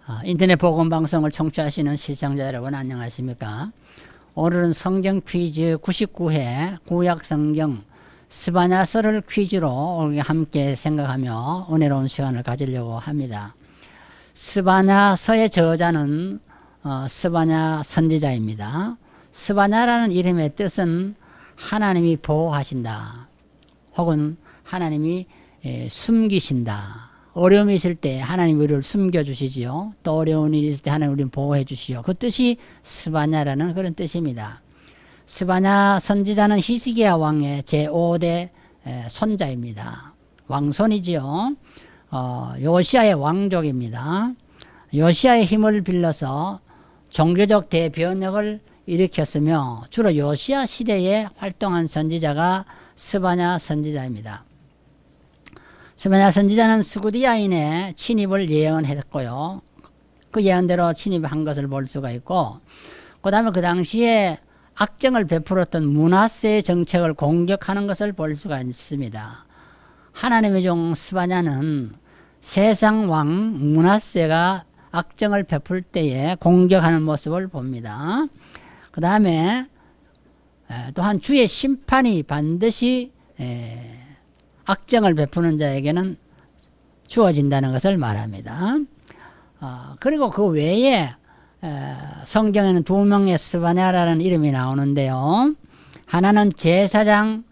인터넷 복음방송을 청취하시는 시청자 여러분 안녕하십니까? 오늘은 성경 퀴즈 99회 구약성경 스바냐서를 퀴즈로 함께 생각하며 은혜로운 시간을 가지려고 합니다. 스바냐서의 저자는 스바냐 선지자입니다. 스바냐라는 이름의 뜻은 하나님이 보호하신다 혹은 하나님이 숨기신다. 어려움이 있을 때 하나님 우리를 숨겨주시지요. 또 어려운 일이 있을 때 하나님 우리를 보호해 주시죠. 그 뜻이 스바냐라는 그런 뜻입니다. 스바냐 선지자는 히스기야 왕의 제5대 손자입니다. 왕손이지요. 요시아의 왕족입니다. 요시아의 힘을 빌려서 종교적 대변혁을 일으켰으며 주로 요시아 시대에 활동한 선지자가 스바냐 선지자입니다. 스바냐 선지자는 스구디아인의 침입을 예언했고요. 그 예언대로 침입한 것을 볼 수가 있고, 그 다음에 그 당시에 악정을 베풀었던 므낫세의 정책을 공격하는 것을 볼 수가 있습니다. 하나님의 종 스바냐는 세상 왕 므낫세가 악정을 베풀 때에 공격하는 모습을 봅니다. 그 다음에 또한 주의 심판이 반드시 악정을 베푸는 자에게는 주어진다는 것을 말합니다. 그리고 그 외에 성경에는 두 명의 스바냐라는 이름이 나오는데요. 하나는 제사장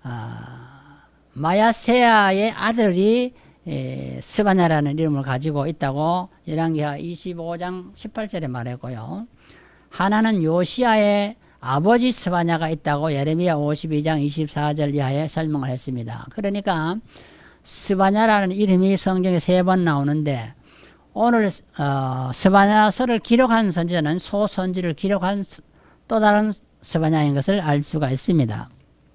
마야세야의 아들이 스바냐라는 이름을 가지고 있다고 열왕기하 25장 18절에 말했고요. 하나는 요시아의 아버지 스바냐가 있다고 예레미야 52장 24절 이하에 설명을 했습니다. 그러니까 스바냐라는 이름이 성경에 3번 나오는데, 오늘 스바냐서를 기록한 선지자는 소선지를 기록한 또 다른 스바냐인 것을 알 수가 있습니다.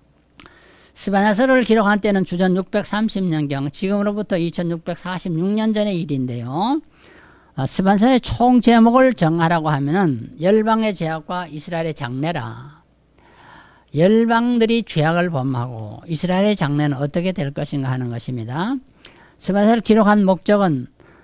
스바냐서를 기록한 때는 주전 630년경, 지금으로부터 2646년 전의 일인데요. 스바냐서의 총 제목을 정하라고 하면은 열방의 죄악과 이스라엘의 장래라. 열방들이 죄악을 범하고 이스라엘의 장래는 어떻게 될 것인가 하는 것입니다. 스바냐서를 기록한 목적은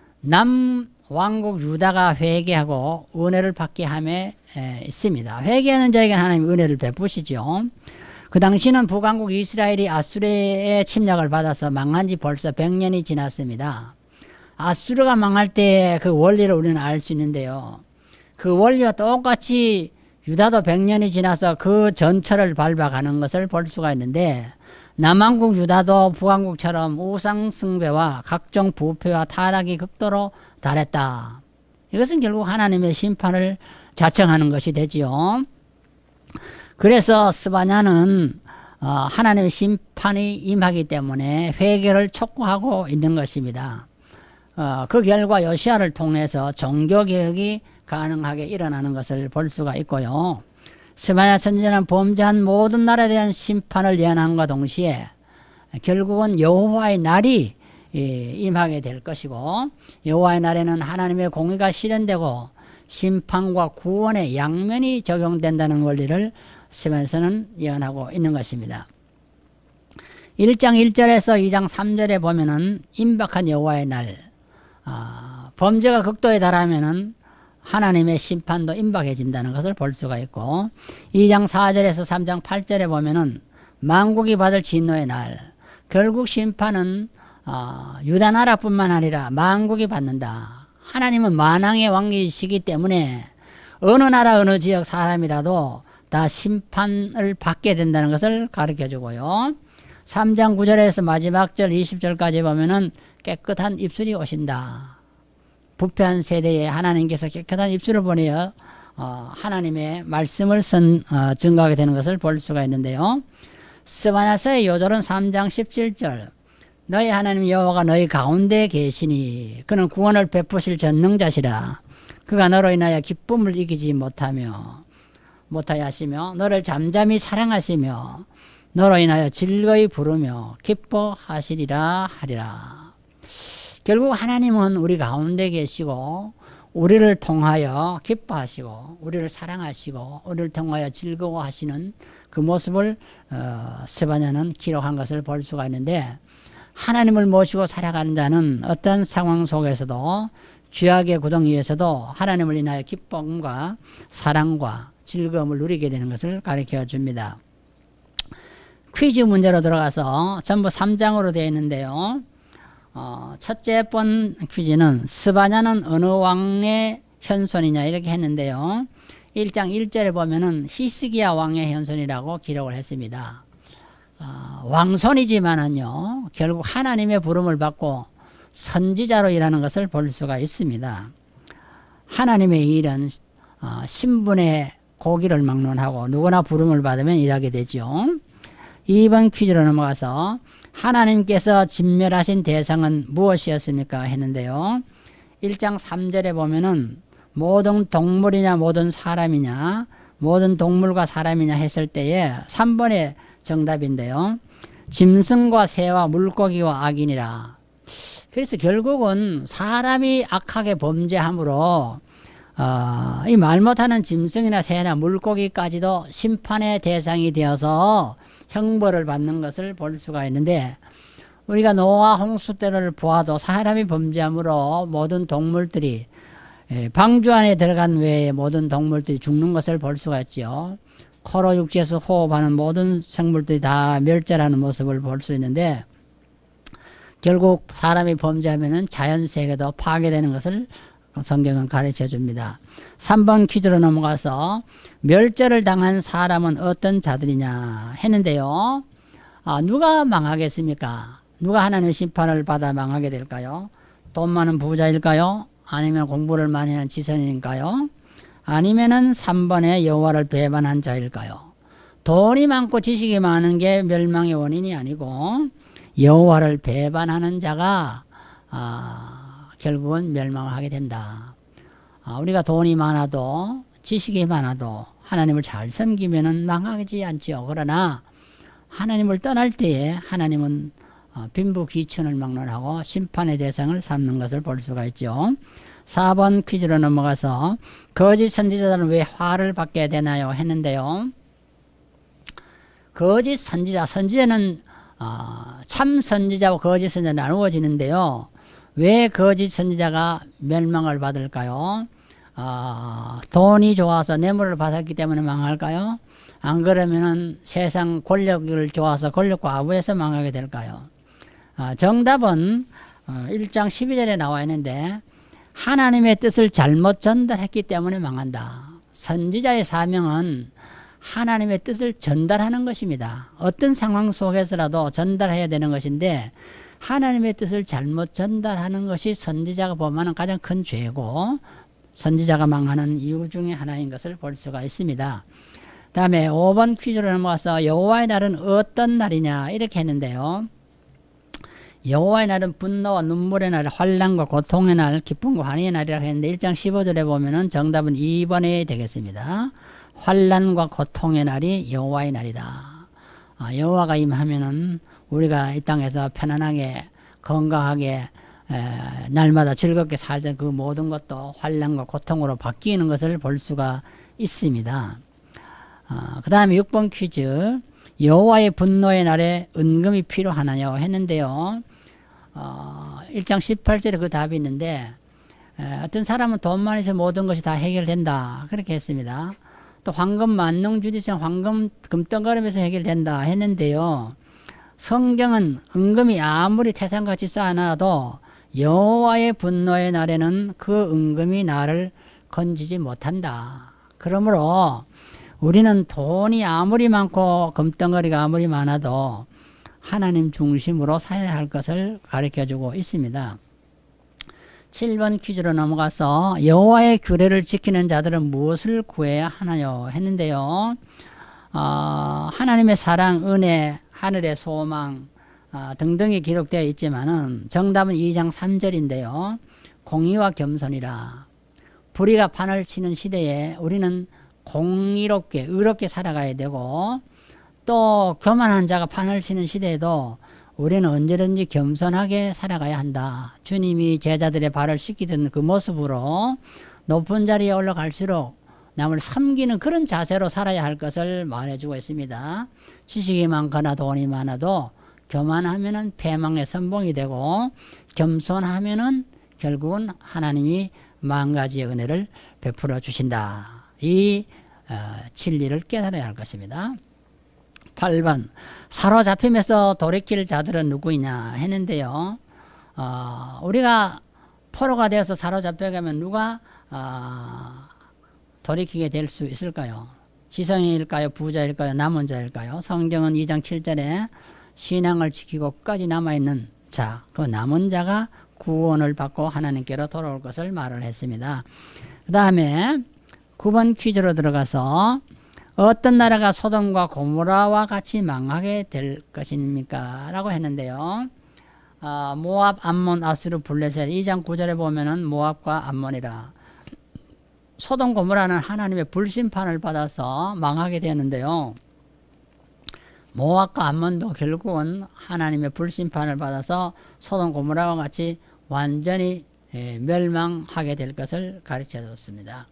남왕국 유다가 회개하고 은혜를 받게 함에 있습니다. 회개하는 자에게 하나님 은혜를 베푸시죠. 그 당시는 북왕국 이스라엘이 아수르의 침략을 받아서 망한 지 벌써 100년이 지났습니다. 아수르가 망할 때 그 원리를 우리는 알 수 있는데요. 그 원리와 똑같이 유다도 100년이 지나서 그 전철을 밟아가는 것을 볼 수가 있는데, 남왕국 유다도 북왕국처럼 우상 숭배와 각종 부패와 타락이 극도로 달했다. 이것은 결국 하나님의 심판을 자청하는 것이 되지요. 그래서 스바냐는 하나님의 심판이 임하기 때문에 회개를 촉구하고 있는 것입니다. 그 결과 요시아를 통해서 종교개혁이 가능하게 일어나는 것을 볼 수가 있고요. 스바냐 선지자는 범죄한 모든 나라에 대한 심판을 예언함과 동시에 결국은 여호와의 날이 임하게 될 것이고, 여호와의 날에는 하나님의 공의가 실현되고 심판과 구원의 양면이 적용된다는 원리를 스바냐서는 예언하고 있는 것입니다. 1장 1절에서 2장 3절에 보면은 임박한 여호와의 날, 범죄가 극도에 달하면은 하나님의 심판도 임박해진다는 것을 볼 수가 있고, 2장 4절에서 3장 8절에 보면은 만국이 받을 진노의 날, 결국 심판은 유다 나라뿐만 아니라 만국이 받는다. 하나님은 만왕의 왕이시기 때문에 어느 나라 어느 지역 사람이라도 다 심판을 받게 된다는 것을 가르쳐 주고요. 3장 9절에서 마지막 절 20절까지 보면은 깨끗한 입술이 오신다. 부패한 세대에 하나님께서 깨끗한 입술을 보내어 하나님의 말씀을 증거하게 되는 것을 볼 수가 있는데요. 스바냐서의 요절은 3장 17절, 너희 하나님 여호와가 너희 가운데 계시니 그는 구원을 베푸실 전능자시라. 그가 너로 인하여 기쁨을 이기지 못하여 하시며 너를 잠잠히 사랑하시며 너로 인하여 즐거이 부르며 기뻐하시리라 하리라. 결국 하나님은 우리 가운데 계시고 우리를 통하여 기뻐하시고 우리를 사랑하시고 우리를 통하여 즐거워하시는 그 모습을 스바냐는 기록한 것을 볼 수가 있는데, 하나님을 모시고 살아가는 자는 어떤 상황 속에서도 죄악의 구덩 위에서도 하나님을 인하여 기쁨과 사랑과 즐거움을 누리게 되는 것을 가르쳐 줍니다. 퀴즈 문제로 들어가서 전부 3장으로 되어 있는데요. 첫째 번 퀴즈는 스바냐는 어느 왕의 현손이냐 이렇게 했는데요. 1장 1절에 보면은 히스기야 왕의 현손이라고 기록을 했습니다. 왕손이지만은요, 결국 하나님의 부름을 받고 선지자로 일하는 것을 볼 수가 있습니다. 하나님의 일은 신분의 고기를 막론하고 누구나 부름을 받으면 일하게 되죠. 2번 퀴즈로 넘어가서 하나님께서 진멸하신 대상은 무엇이었습니까? 했는데요. 1장 3절에 보면은 모든 동물이냐 모든 사람이냐 모든 동물과 사람이냐 했을 때에 3번의 정답인데요. 짐승과 새와 물고기와 악인이라. 그래서 결국은 사람이 악하게 범죄함으로 이 말 못하는 짐승이나 새나 물고기까지도 심판의 대상이 되어서 형벌을 받는 것을 볼 수가 있는데, 우리가 노아 홍수 때를 보아도 사람이 범죄함으로 모든 동물들이 방주 안에 들어간 외에 모든 동물들이 죽는 것을 볼 수가 있죠. 코로 육지에서 호흡하는 모든 생물들이 다 멸절하는 모습을 볼 수 있는데, 결국 사람이 범죄하면은 자연세계도 파괴되는 것을 성경은 가르쳐 줍니다. 3번 퀴즈로 넘어가서 멸절을 당한 사람은 어떤 자들이냐 했는데요. 누가 망하겠습니까? 누가 하나님의 심판을 받아 망하게 될까요? 돈 많은 부자일까요? 아니면 공부를 많이 하는 지선인가요? 아니면은 3번의 여호와를 배반한 자일까요? 돈이 많고 지식이 많은 게 멸망의 원인이 아니고 여호와를 배반하는 자가 결국은 멸망을 하게 된다. 우리가 돈이 많아도 지식이 많아도 하나님을 잘 섬기면은 망하지 않지요. 그러나 하나님을 떠날 때에 하나님은 빈부귀천을 막론하고 심판의 대상을 삼는 것을 볼 수가 있죠. 4번 퀴즈로 넘어가서 거짓 선지자들은 왜 화를 받게 되나요? 했는데요. 거짓 선지자, 선지자는 참 선지자와 거짓 선지자 나누어지는데요. 왜 거짓 선지자가 멸망을 받을까요? 돈이 좋아서 뇌물을 받았기 때문에 망할까요? 안 그러면은 세상 권력을 좋아서 권력과 아부에서 망하게 될까요? 정답은 1장 12절에 나와 있는데, 하나님의 뜻을 잘못 전달했기 때문에 망한다. 선지자의 사명은 하나님의 뜻을 전달하는 것입니다. 어떤 상황 속에서라도 전달해야 되는 것인데, 하나님의 뜻을 잘못 전달하는 것이 선지자가 보면 가장 큰 죄고 선지자가 망하는 이유 중에 하나인 것을 볼 수가 있습니다. 다음에 5번 퀴즈로 넘어가서 여호와의 날은 어떤 날이냐 이렇게 했는데요. 여호와의 날은 분노와 눈물의 날, 환난과 고통의 날, 기쁨과 환희의 날이라고 했는데 1장 15절에 보면은 정답은 2번이 되겠습니다. 환난과 고통의 날이 여호와의 날이다. 여호와가 임하면은 우리가 이 땅에서 편안하게 건강하게 날마다 즐겁게 살던 그 모든 것도 환난과 고통으로 바뀌는 것을 볼 수가 있습니다. 그 다음에 6번 퀴즈, 여호와의 분노의 날에 은금이 필요하나요? 했는데요. 1장 18절에 그 답이 있는데, 어떤 사람은 돈만 있어 모든 것이 다 해결된다 그렇게 했습니다. 또 황금 만능주지성 황금 금덩어리에서 해결된다 했는데요. 성경은 은금이 아무리 태산같이 쌓아놔도 여호와의 분노의 날에는 그 은금이 나를 건지지 못한다. 그러므로 우리는 돈이 아무리 많고 금덩어리가 아무리 많아도 하나님 중심으로 살아야 할 것을 가르쳐주고 있습니다. 7번 퀴즈로 넘어가서 여호와의 규례를 지키는 자들은 무엇을 구해야 하나요? 했는데요. 하나님의 사랑, 은혜, 하늘의 소망 등등이 기록되어 있지만은 정답은 2장 3절인데요. 공의와 겸손이라. 불의가 판을 치는 시대에 우리는 공의롭게 의롭게 살아가야 되고, 또 교만한 자가 판을 치는 시대에도 우리는 언제든지 겸손하게 살아가야 한다. 주님이 제자들의 발을 씻기던 그 모습으로 높은 자리에 올라갈수록 남을 섬기는 그런 자세로 살아야 할 것을 말해주고 있습니다. 지식이 많거나 돈이 많아도 교만하면은 패망의 선봉이 되고 겸손하면은 결국은 하나님이 만가지의 은혜를 베풀어 주신다. 이 진리를 깨달아야 할 것입니다. 8번 사로잡힘에서 돌이킬 자들은 누구이냐 했는데요. 우리가 포로가 되어서 사로잡혀가면 누가 돌이키게 될 수 있을까요? 지성인일까요? 부자일까요? 남은 자일까요? 성경은 2장 7절에 신앙을 지키고 끝까지 남아있는 자, 그 남은 자가 구원을 받고 하나님께로 돌아올 것을 말을 했습니다. 그 다음에 9번 퀴즈로 들어가서 어떤 나라가 소돔과 고모라와 같이 망하게 될 것입니까? 라고 했는데요. 모압, 암몬, 아수르, 블레셋 2장 9절에 보면은 모압과 암몬이라. 소돔 고모라는 하나님의 불심판을 받아서 망하게 되었는데요. 모압과 암몬도 결국은 하나님의 불심판을 받아서 소돔 고모라와 같이 완전히 멸망하게 될 것을 가르쳐 줬습니다.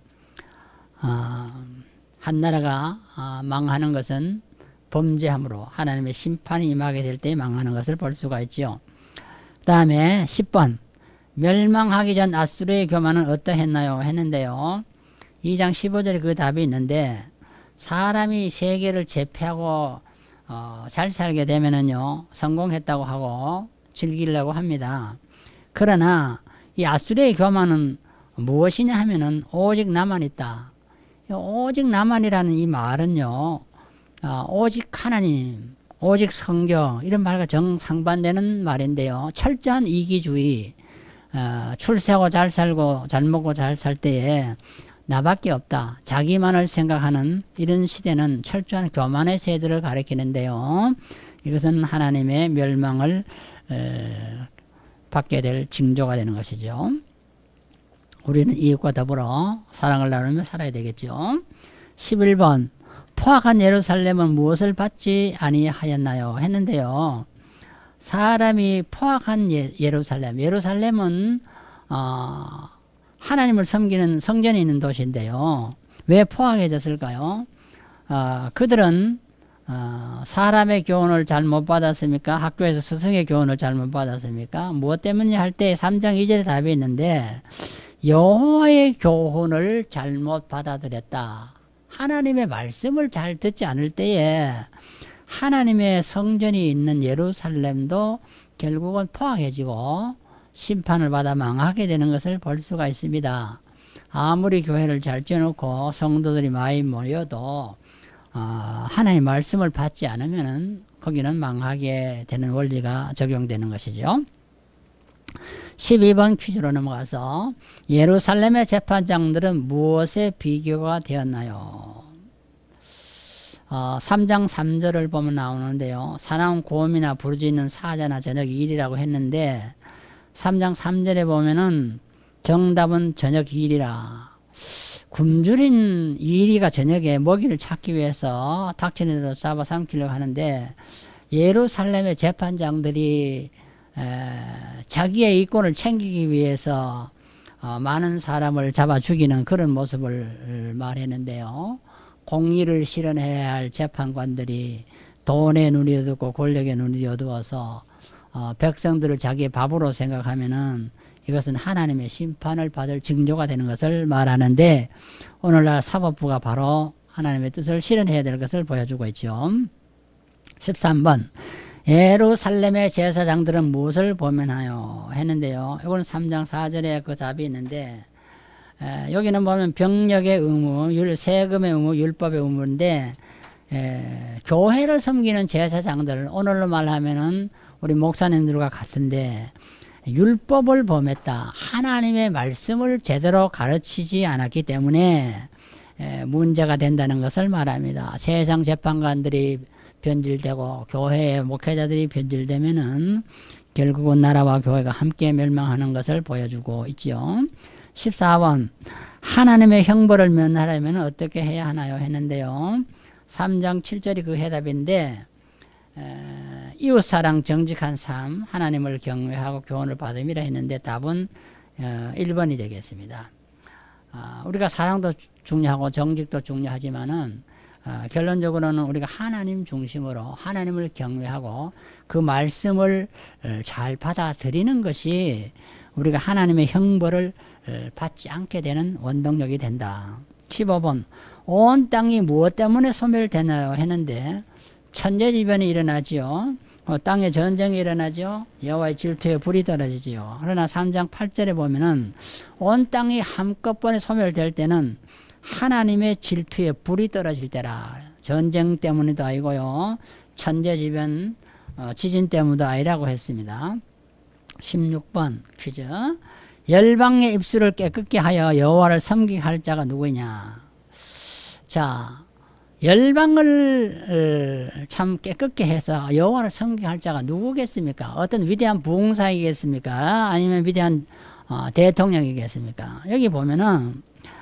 한 나라가 망하는 것은 범죄함으로 하나님의 심판이 임하게 될 때 망하는 것을 볼 수가 있죠. 그 다음에 10번 멸망하기 전 아수르의 교만은 어떠했나요? 했는데요. 2장 15절에 그 답이 있는데 사람이 세계를 제패하고 잘 살게 되면은요 성공했다고 하고 즐기려고 합니다. 그러나 이 아수르의 교만은 무엇이냐 하면은 오직 나만 있다. 오직 나만이라는 이 말은요 오직 하나님, 오직 성경 이런 말과 정상반되는 말인데요. 철저한 이기주의, 출세하고 잘 살고 잘 먹고 잘 살 때에 나밖에 없다. 자기만을 생각하는 이런 시대는 철저한 교만의 세대를 가리키는데요. 이것은 하나님의 멸망을 받게 될 징조가 되는 것이죠. 우리는 이웃과 더불어 사랑을 나누며 살아야 되겠죠. 11번 포악한 예루살렘은 무엇을 받지 아니하였나요? 했는데요. 사람이 포악한 예루살렘은 하나님을 섬기는 성전이 있는 도시인데요. 왜 포악해졌을까요? 그들은 사람의 교훈을 잘못 받았습니까? 학교에서 스승의 교훈을 잘못 받았습니까? 무엇 때문에 할 때 3장 2절에 답이 있는데 여호와의 교훈을 잘못 받아들였다. 하나님의 말씀을 잘 듣지 않을 때에 하나님의 성전이 있는 예루살렘도 결국은 포악해지고 심판을 받아 망하게 되는 것을 볼 수가 있습니다. 아무리 교회를 잘 지어놓고 성도들이 많이 모여도 하나님의 말씀을 받지 않으면 거기는 망하게 되는 원리가 적용되는 것이죠. 12번 퀴즈로 넘어가서 예루살렘의 재판장들은 무엇에 비교가 되었나요? 3장 3절을 보면 나오는데요. 사나운 곰이나 부르짖는 사자나 저녁 일이라고 했는데 3장 3절에 보면은 정답은 저녁 일이라. 굶주린 이리가 저녁에 먹이를 찾기 위해서 닥치는 잡아 삼키려고 하는데 예루살렘의 재판장들이 자기의 이권을 챙기기 위해서 많은 사람을 잡아 죽이는 그런 모습을 말했는데요. 공의를 실현해야 할 재판관들이 돈의 눈이 어둡고 권력의 눈이 어두워서 백성들을 자기의 밥으로 생각하면은 이것은 하나님의 심판을 받을 징조가 되는 것을 말하는데 오늘날 사법부가 바로 하나님의 뜻을 실현해야 될 것을 보여주고 있죠. 13번 예루살렘의 제사장들은 무엇을 보면하여 했는데요. 이거는 3장 4절에 그 답이 있는데 여기는 보면 병력의 의무, 세금의 의무, 율법의 의무인데 교회를 섬기는 제사장들 오늘로 말하면은 우리 목사님들과 같은데 율법을 범했다. 하나님의 말씀을 제대로 가르치지 않았기 때문에 문제가 된다는 것을 말합니다. 세상 재판관들이 변질되고 교회의 목회자들이 변질되면은 결국은 나라와 교회가 함께 멸망하는 것을 보여주고 있죠. 14번 하나님의 형벌을 면하려면 어떻게 해야 하나요? 했는데요. 3장 7절이 그 해답인데 이웃사랑 정직한 삶 하나님을 경외하고 교훈을 받음이라 했는데 답은 1번이 되겠습니다. 우리가 사랑도 중요하고 정직도 중요하지만은 결론적으로는 우리가 하나님 중심으로 하나님을 경외하고 그 말씀을 잘 받아들이는 것이 우리가 하나님의 형벌을 받지 않게 되는 원동력이 된다. 15번 온 땅이 무엇 때문에 소멸되나요? 했는데 천재지변이 일어나지요. 땅에 전쟁이 일어나죠. 여호와의 질투에 불이 떨어지지요. 그러나 3장 8절에 보면은 온 땅이 한꺼번에 소멸될 때는 하나님의 질투에 불이 떨어질 때라. 전쟁 때문에도 아니고요. 천재지변 지진 때문에도 아니라고 했습니다. 16번 퀴즈. 열방의 입술을 깨끗게 하여 여호와를 섬기게 할 자가 누구냐. 자, 열방을 참 깨끗게 해서 여호와를 섬기게 할 자가 누구겠습니까? 어떤 위대한 부흥사이겠습니까? 아니면 위대한 대통령이겠습니까? 여기 보면은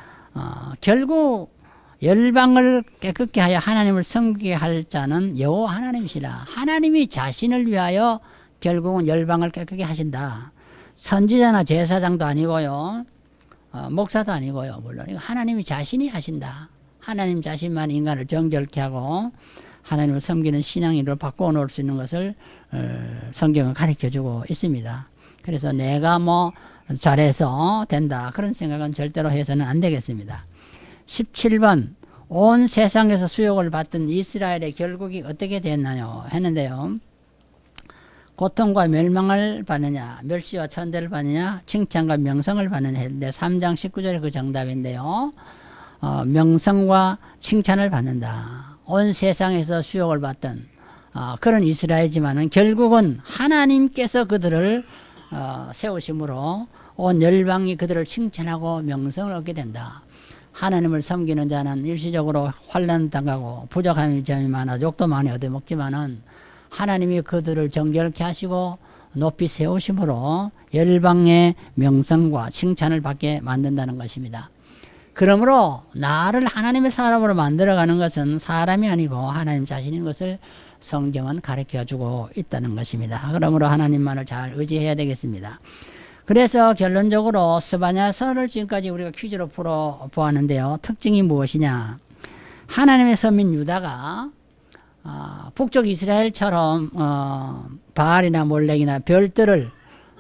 결국 열방을 깨끗게 하여 하나님을 섬기게 할 자는 여호와 하나님이시라. 하나님이 자신을 위하여 결국은 열방을 깨끗게 하신다. 선지자나 제사장도 아니고요. 목사도 아니고요. 물론 하나님이 자신이 하신다. 하나님 자신만 인간을 정결케 하고 하나님을 섬기는 신앙인으로 바꿔 놓을 수 있는 것을 성경은 가르쳐주고 있습니다. 그래서 내가 뭐 잘해서 된다 그런 생각은 절대로 해서는 안 되겠습니다. 17번 온 세상에서 수욕을 받던 이스라엘의 결국이 어떻게 됐나요? 했는데요. 고통과 멸망을 받느냐, 멸시와 천대를 받느냐, 칭찬과 명성을 받느냐 했는데 3장 19절에 그 정답인데요. 명성과 칭찬을 받는다. 온 세상에서 수욕을 받던 그런 이스라엘이지만은 결국은 하나님께서 그들을 세우심으로 온 열방이 그들을 칭찬하고 명성을 얻게 된다. 하나님을 섬기는 자는 일시적으로 환난 당하고 부족함이 점이 많아 욕도 많이 얻어먹지만은 하나님이 그들을 정결케 하시고 높이 세우심으로 열방의 명성과 칭찬을 받게 만든다는 것입니다. 그러므로 나를 하나님의 사람으로 만들어가는 것은 사람이 아니고 하나님 자신인 것을 성경은 가르쳐주고 있다는 것입니다. 그러므로 하나님만을 잘 의지해야 되겠습니다. 그래서 결론적으로 스바냐서를 지금까지 우리가 퀴즈로 풀어보았는데요. 특징이 무엇이냐. 하나님의 서민 유다가 북쪽 이스라엘처럼 바알이나 몰렉이나 별들을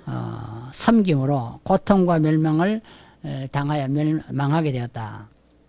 섬김으로 고통과 멸망을 당하여 멸망하게 되었다.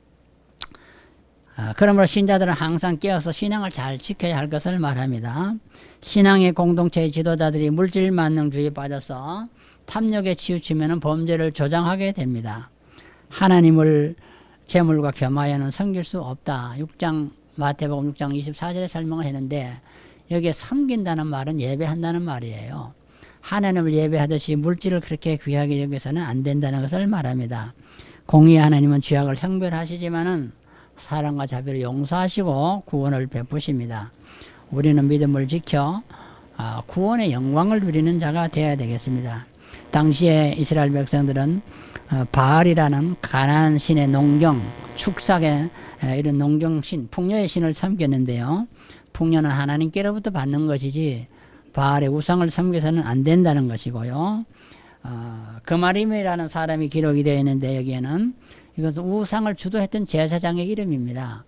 그러므로 신자들은 항상 깨어서 신앙을 잘 지켜야 할 것을 말합니다. 신앙의 공동체의 지도자들이 물질 만능주의에 빠져서 탐욕에 치우치면 범죄를 조장하게 됩니다. 하나님을 재물과 겸하여는 섬길 수 없다. 마태복음 6장 24절에 설명을 했는데 여기에 섬긴다는 말은 예배한다는 말이에요. 하나님을 예배하듯이 물질을 그렇게 귀하게 여겨서는 안 된다는 것을 말합니다. 공의의 하나님은 죄악을 형별하시지만은 사랑과 자비를 용서하시고 구원을 베푸십니다. 우리는 믿음을 지켜 구원의 영광을 누리는 자가 되어야 되겠습니다. 당시에 이스라엘 백성들은 바알이라는 가나안 신의 농경, 축삭의 이런 농경신, 풍요의 신을 섬겼는데요. 풍요는 하나님께로부터 받는 것이지 바알의 우상을 섬겨서는 안 된다는 것이고요. 그마림이라는 사람이 기록이 되어 있는데 여기에는 이것은 우상을 주도했던 제사장의 이름입니다.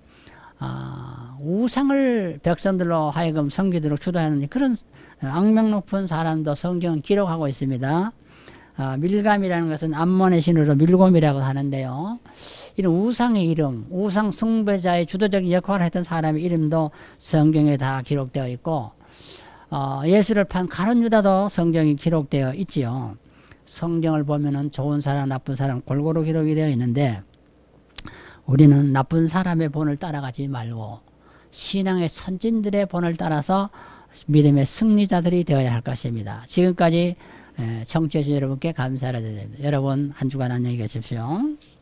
우상을 백성들로 하여금 섬기도록 주도하는 그런 악명 높은 사람도 성경은 기록하고 있습니다. 밀감이라는 것은 암몬의 신으로 밀곰이라고 하는데요. 이런 우상의 이름, 우상 숭배자의 주도적인 역할을 했던 사람의 이름도 성경에 다 기록되어 있고 예수를 판 가룟 유다도 성경이 기록되어 있지요. 성경을 보면은 좋은 사람, 나쁜 사람 골고루 기록이 되어 있는데 우리는 나쁜 사람의 본을 따라가지 말고 신앙의 선진들의 본을 따라서 믿음의 승리자들이 되어야 할 것입니다. 지금까지 청취해 주신 여러분께 감사를 드립니다. 여러분 한 주간 안녕히 계십시오.